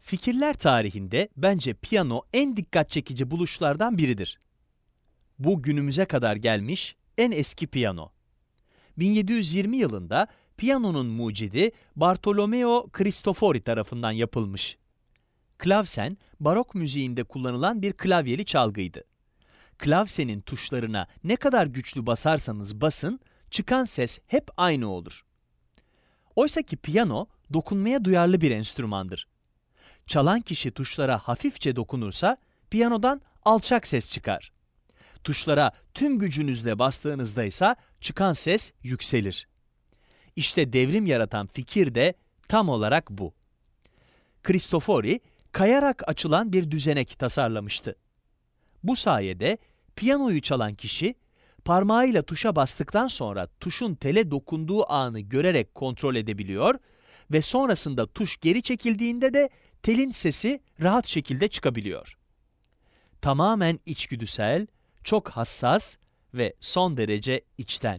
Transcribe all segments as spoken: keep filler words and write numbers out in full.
Fikirler tarihinde bence piyano en dikkat çekici buluşlardan biridir. Bu günümüze kadar gelmiş en eski piyano. bin yedi yüz yirmi yılında piyanonun mucidi Bartolomeo Cristofori tarafından yapılmış. Klavsen, barok müziğinde kullanılan bir klavyeli çalgıydı. Klavsenin tuşlarına ne kadar güçlü basarsanız basın, çıkan ses hep aynı olur. Oysaki piyano, dokunmaya duyarlı bir enstrümandır. Çalan kişi tuşlara hafifçe dokunursa, piyanodan alçak ses çıkar. Tuşlara tüm gücünüzle bastığınızda ise çıkan ses yükselir. İşte devrim yaratan fikir de tam olarak bu. Cristofori, kayarak açılan bir düzenek tasarlamıştı. Bu sayede piyanoyu çalan kişi, parmağıyla tuşa bastıktan sonra tuşun tele dokunduğu anı görerek kontrol edebiliyor ve sonrasında tuş geri çekildiğinde de telin sesi rahat şekilde çıkabiliyor. Tamamen içgüdüsel, çok hassas ve son derece içten.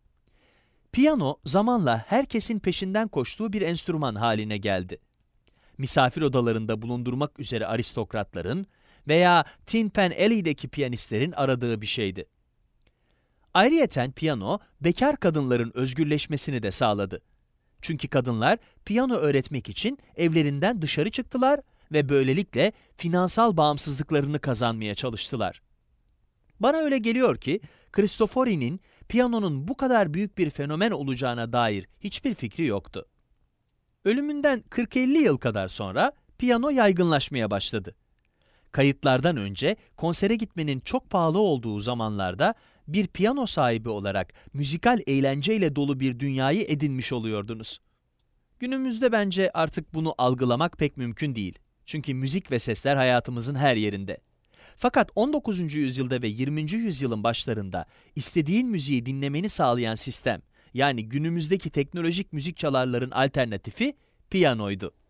Piyano zamanla herkesin peşinden koştuğu bir enstrüman haline geldi. Misafir odalarında bulundurmak üzere aristokratların veya Tin Pan Alley'deki piyanistlerin aradığı bir şeydi. Ayrıyeten piyano, bekar kadınların özgürleşmesini de sağladı. Çünkü kadınlar piyano öğretmek için evlerinden dışarı çıktılar ve böylelikle finansal bağımsızlıklarını kazanmaya çalıştılar. Bana öyle geliyor ki, Cristofori'nin piyanonun bu kadar büyük bir fenomen olacağına dair hiçbir fikri yoktu. Ölümünden kırk elli yıl kadar sonra piyano yaygınlaşmaya başladı. Kayıtlardan önce konsere gitmenin çok pahalı olduğu zamanlarda bir piyano sahibi olarak müzikal eğlenceyle dolu bir dünyayı edinmiş oluyordunuz. Günümüzde bence artık bunu algılamak pek mümkün değil. Çünkü müzik ve sesler hayatımızın her yerinde. Fakat on dokuzuncu yüzyılda ve yirminci yüzyılın başlarında istediğin müziği dinlemeni sağlayan sistem, yani günümüzdeki teknolojik müzik çalarların alternatifi piyanoydu.